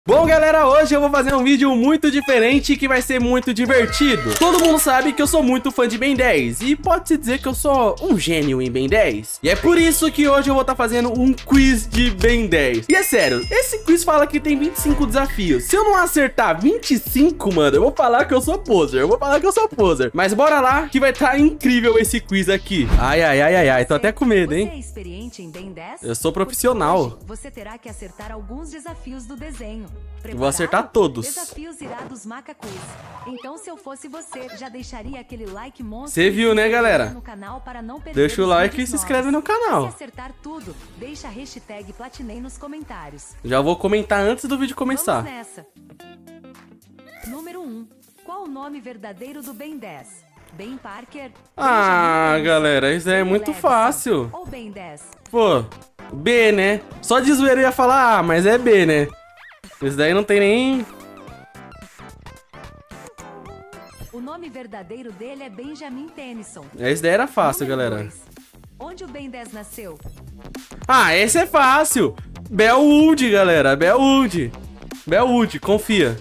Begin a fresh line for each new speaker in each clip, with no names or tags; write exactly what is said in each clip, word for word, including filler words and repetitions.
Bom, galera, hoje eu vou fazer um vídeo muito diferente que vai ser muito divertido. Todo mundo sabe que eu sou muito fã de Ben dez e pode-se dizer que eu sou um gênio em Ben dez. E é por isso que hoje eu vou estar fazendo um quiz de Ben dez. E é sério, esse quiz fala que tem vinte e cinco desafios. Se eu não acertar vinte e cinco, mano, eu vou falar que eu sou poser. Eu vou falar que eu sou poser. Mas bora lá, que vai estar incrível esse quiz aqui. Ai, ai, ai, ai, ai, tô até com medo, hein?
Você é experiente em Ben dez?
Eu sou profissional.
Hoje, você terá que acertar alguns desafios do desenho. Preparado?
Vou acertar todos.
Desafios irados Maca Quiz. Então, se eu fosse você, já deixaria aquele like monstro.
Você viu, né, galera?
No canal para não perder.
Deixa o like e se inscreve no canal.
Se acertar tudo, deixa a hashtag Platinei nos comentários.
Já vou comentar antes do vídeo começar.
Vamos nessa. Número um. Qual o nome verdadeiro do Ben dez? Ben Parker?
Ah,
Benjamin
galera, isso aí é
Ben
muito
Levinson
fácil.
Ou Ben dez?
Pô, B, né? Só de zoeira eu ia falar A, mas é B, né? Isso daí não tem nem...
O nome verdadeiro dele é Benjamin Tennyson.
Esse daí era fácil,
Número
galera.
dois. Onde o Ben dez nasceu?
Ah, esse é fácil. Bellwood, galera. Bellwood. Bellwood, confia.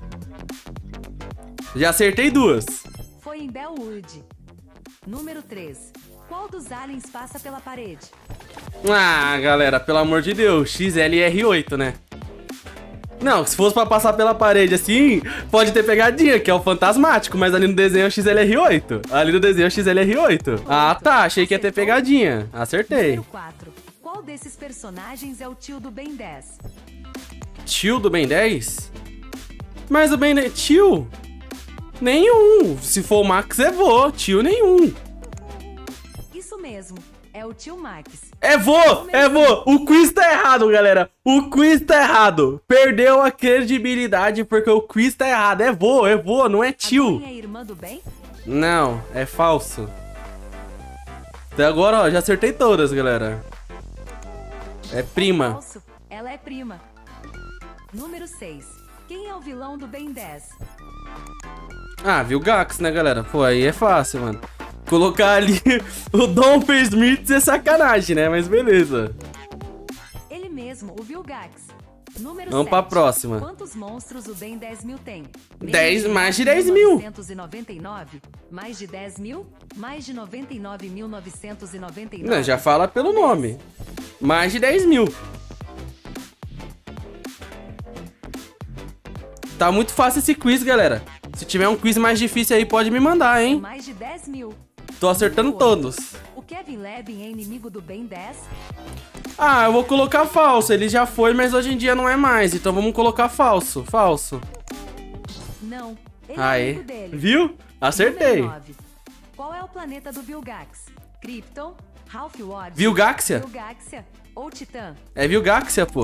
Já acertei duas.
Foi em Bellwood. Número três. Qual dos aliens passa pela parede?
Ah, galera, pelo amor de Deus. X L R oito, né? Não, se fosse pra passar pela parede assim, pode ter pegadinha, que é o fantasmático, mas ali no desenho é o X L R oito. Ali no desenho é o X L R oito. Ah, tá, achei que ia ter pegadinha. Acertei.
Número quatro. Qual desses personagens é o tio do Ben dez?
Tio do Ben dez? Mas o Ben dez... Tio? Nenhum. Se for o Max, é vô. Tio nenhum.
Isso mesmo, é o tio Max.
É vô, é vô. O quiz tá errado, galera. O quiz tá errado. Perdeu a credibilidade porque o quiz tá errado. É vô, é vô, não é tio.
A Gwen é irmã do Ben?
Não, é falso. Até agora, ó, já acertei todas, galera. É prima.
Falso, ela é prima. Número seis. Quem é o vilão do Ben dez?
Ah, viu Gax, né, galera? Pô, aí é fácil, mano. Colocar ali o Dom Smith é sacanagem, né? Mas beleza.
Ele mesmo, o Vilgax. Número
Vamos
sete.
pra próxima.
Quantos monstros o Ben dez mil tem?
dez, mais de dez mil.
novecentos e noventa e nove? Mais de dez mil? Mais de noventa e nove mil novecentos e noventa e nove?
Não, já fala pelo nome. Mais de dez mil. Tá muito fácil esse quiz, galera. Se tiver um quiz mais difícil aí, pode me mandar, hein?
Mais de dez mil.
Tô acertando todos.
O Kevin Levin é inimigo do Ben dez?
Ah, eu vou colocar falso. Ele já foi, mas hoje em dia não é mais. Então vamos colocar falso. Falso.
Não. Ele é
Aí.
amigo dele.
Viu? Acertei.
Número nove. Qual é o planeta do Vilgax? Krypton, Half-Ward,
Vilgaxia?
Vilgaxia ou Titã?
É Vilgaxia, pô.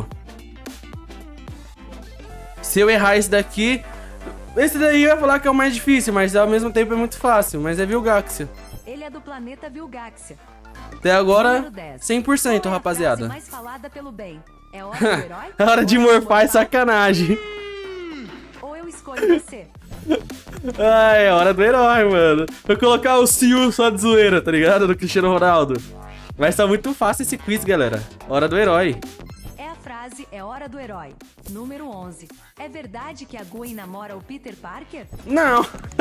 Se eu errar esse daqui... Esse daí eu ia falar que é o mais difícil, mas ao mesmo tempo é muito fácil. Mas é Vilgaxia.
Ele é do planeta Vilgaxia.
Até agora,
Número dez.
cem por cento,
Qual é a
rapaziada.
frase mais falada pelo bem? É hora do herói?
É hora de morfar é sacanagem.
Ou eu escolho você?
Ai, é hora do herói, mano. Vou colocar o Siu só de zoeira, tá ligado? Do Cristiano Ronaldo. Mas tá muito fácil esse quiz, galera. Hora do herói.
É a frase é hora do herói. Número onze. É verdade que a Gwen namora o Peter Parker?
Não.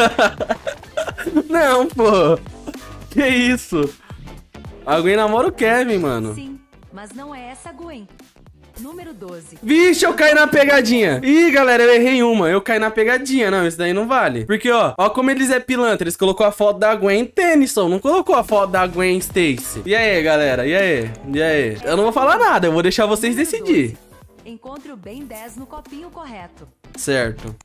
Não, pô. Que isso? Alguém namora o Kevin, mano.
Sim, mas não é essa Gwen. Número doze.
Vixe, eu caí na pegadinha. Ih, galera, eu errei uma. Eu caí na pegadinha. Não, isso daí não vale. Porque, ó, ó como eles é pilantra. Eles colocou a foto da Gwen Tennyson. Não colocou a foto da Gwen Stacy. E aí, galera? E aí? E aí? Eu não vou falar nada. Eu vou deixar vocês decidir.
Encontre o Ben dez no copinho correto.
Certo.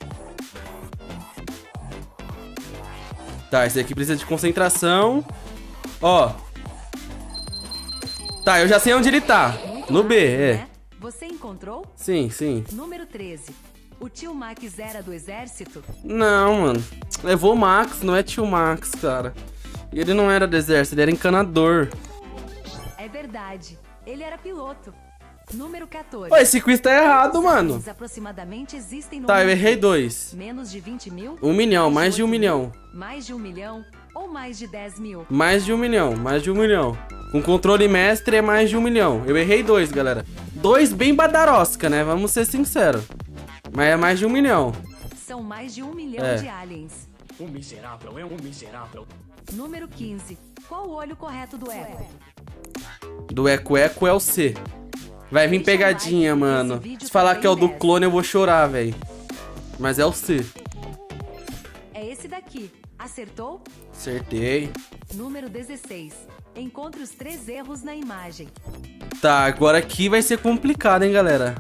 Tá, esse aqui precisa de concentração. Ó. Tá, eu já sei onde ele tá.
Muito
No B,
rápido,
é.
né? Você encontrou?
Sim, sim.
Número treze. O tio Max era do exército?
Não, mano. Levou o Max, não é tio Max, cara. E ele não era do exército, ele era encanador.
É verdade. Ele era piloto. Número quatorze.
Pô, esse quiz tá errado, mano.
Quantos aproximadamente existem no
Tá, eu
mundo?
errei dois.
Menos de vinte mil?
Um milhão, mais de um
oito
milhão.
mil? Mais de um milhão? Ou mais de dez mil?
Mais de um milhão, mais de um milhão. Com controle mestre é mais de um milhão. Eu errei dois, galera. Dois bem badarosca, né? Vamos ser sinceros. Mas é mais de um milhão.
São mais de um milhão
É.
de aliens.
Um miserável é um miserável.
Número quinze. Qual o olho correto do Eco?
Do Eco Eco é o C. Vai vir
Deixa
pegadinha,
o like,
mano.
esse vídeo
Se falar
tá
que é o
bem
do clone, eu vou chorar, velho. Mas é o C.
É esse daqui. Acertou?
Acertei.
Número dezesseis. Encontre os três erros na imagem.
Tá, agora aqui vai ser complicado, hein, galera.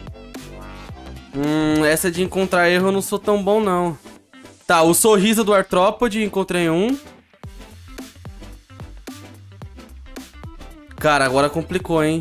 Hum, essa de encontrar erro eu não sou tão bom, não. Tá, o sorriso do artrópode, encontrei um. Cara, agora complicou, hein.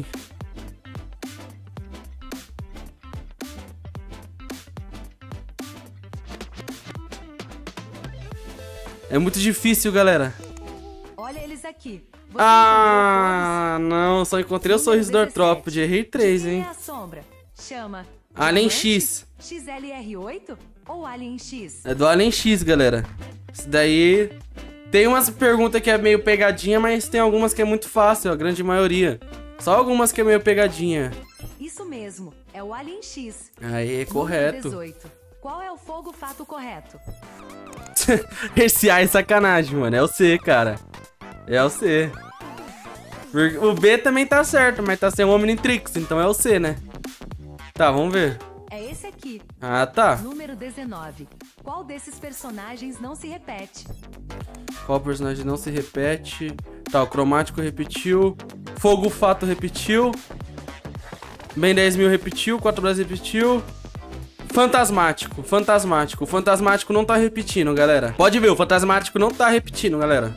É muito difícil, galera.
Olha eles aqui. Você
Ah, não, só encontrei o
Número
sorriso do
dezessete.
artrópode. Errei três,
De quem
hein.
é a sombra? Chama
Alien
Diamante,
X.
X L R oito ou Alien X?
É do Alien X, galera. Isso daí... Tem umas perguntas que é meio pegadinha, mas tem algumas que é muito fácil, a grande maioria. Só algumas que é meio pegadinha.
Isso mesmo, é o Alien X.
Aí,
Número
correto.
dezoito. Qual é o fogo fato correto?
Esse A é sacanagem, mano. É o C, cara. É o C. O B também tá certo, mas tá sem o Omnitrix, então é o C, né? Tá, vamos ver.
É esse aqui.
Ah, tá.
Número dezenove. Qual desses personagens não se repete?
Qual personagem não se repete? Tá, o cromático repetiu. Fogo fato repetiu. Ben dez mil repetiu. quatro Bras repetiu. Fantasmático, fantasmático. O fantasmático não tá repetindo, galera. Pode ver, o fantasmático não tá repetindo, galera.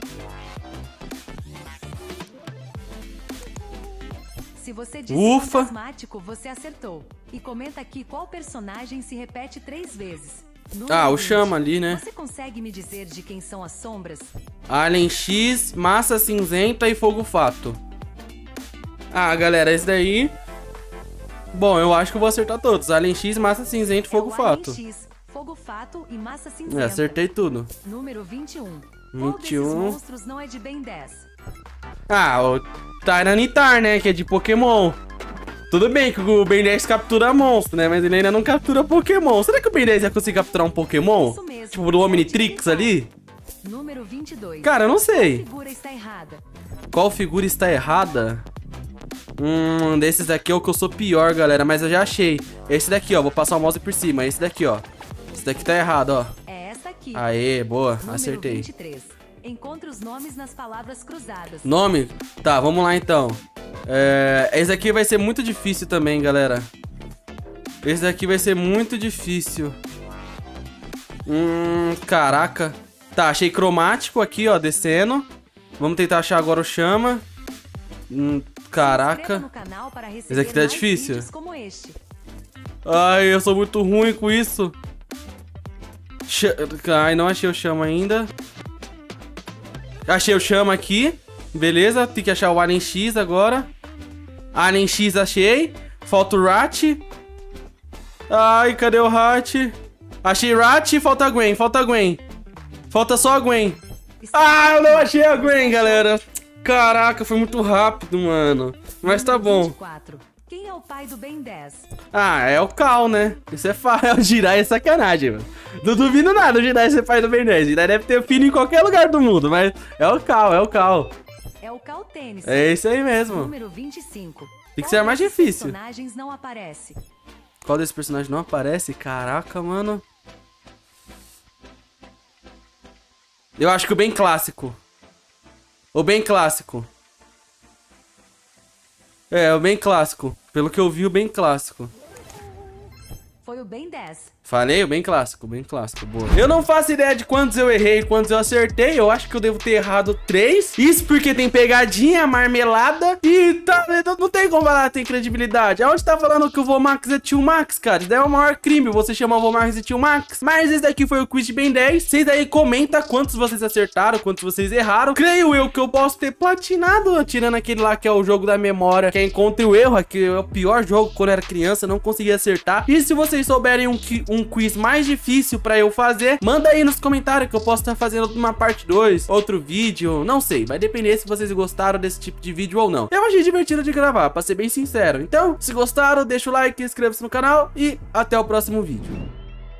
Se você disse
Ufa.
fantasmático, você acertou. E comenta aqui qual personagem se repete três vezes. Número
Ah, o
vinte.
Chama ali, né?
Você consegue me dizer de quem são as sombras?
Alien X, Massa Cinzenta e Fogo Fato. Ah, galera, esse daí... Bom, eu acho que eu vou acertar todos. Alien X, Massa Cinzenta e Fogo
é o
Fato.
Alien X, Fogo Fato e Massa
É,
Cinzenta.
acertei tudo.
Número vinte e um.
vinte
Qual
e
desses
um.
monstros não é de Ben dez?
Ah, o Tyranitar, né? Que é de Pokémon. Tudo bem que o Ben dez captura monstro, né? Mas ele ainda não captura Pokémon. Será que o Ben dez ia conseguir capturar um Pokémon?
Isso mesmo.
Tipo do Omnitrix ali?
Número vinte e dois.
Cara, eu não
A
sei.
figura está errada.
Qual figura está errada? Hum, desses daqui é o que eu sou pior, galera. Mas eu já achei. Esse daqui, ó. Vou passar o mouse por cima. Esse daqui, ó. Esse daqui tá errado, ó.
É essa aqui.
Aê, boa.
Número
Acertei.
vinte e três. Encontre os nomes nas palavras cruzadas.
Nome? Tá, vamos lá então. É, esse aqui vai ser muito difícil também, galera. Esse daqui vai ser muito difícil. Hum, caraca. Tá, achei cromático aqui, ó, descendo. Vamos tentar achar agora o Chama. Hum,
Se inscreva
caraca.
no canal para receber
Esse aqui tá
mais
difícil.
vídeos como este.
Ai, eu sou muito ruim com isso. Ch- Ai, não achei o Chama ainda. Achei o Chama aqui. Beleza, tem que achar o Alien X agora. Alien X achei. Falta o Rat. Ai, cadê o Rat? Achei Rat, falta a Gwen, falta a Gwen. Falta só a Gwen. Ah, eu não achei a Gwen, galera. Caraca, foi muito rápido, mano. Mas tá
Número
bom.
vinte e quatro. Quem é o pai do Ben dez?
Ah, é o Cal, né? Isso é fácil. O Jirai é sacanagem, mano. Não duvido nada o Jirai ser pai do Ben dez. O Jirai deve ter filho em qualquer lugar do mundo, mas é o Cal, é o Cal.
É o Cal Tênis.
É isso aí mesmo.
Número vinte e cinco.
Tem que
Qual
ser mais
desses
difícil.
personagens não aparece?
Qual desse personagem não aparece? Caraca, mano. Eu acho que o bem clássico. O bem clássico. É, o bem clássico. Pelo que eu vi, o bem clássico.
Foi o Ben dez.
Falei, o bem clássico, bem clássico, boa. Eu não faço ideia de quantos eu errei e quantos eu acertei. Eu acho que eu devo ter errado três. Isso porque tem pegadinha, marmelada. E tá, não tem como falar, tem credibilidade. Aonde tá falando que o Vomax é Tio Max, cara? Isso daí é o maior crime, você chamar o Vomax de Tio Max. Mas esse daqui foi o quiz de Ben dez. Vocês aí comenta quantos vocês acertaram, quantos vocês erraram. Creio eu que eu posso ter platinado, tirando aquele lá que é o jogo da memória, que é Encontre o Erro, que é o pior jogo quando eu era criança, não conseguia acertar. E se vocês vocês souberem um, um quiz mais difícil pra eu fazer, manda aí nos comentários que eu posso estar fazendo uma parte dois, outro vídeo, não sei, vai depender se vocês gostaram desse tipo de vídeo ou não. Eu achei divertido de gravar, pra ser bem sincero. Então, se gostaram, deixa o like, inscreva-se no canal e até o próximo vídeo.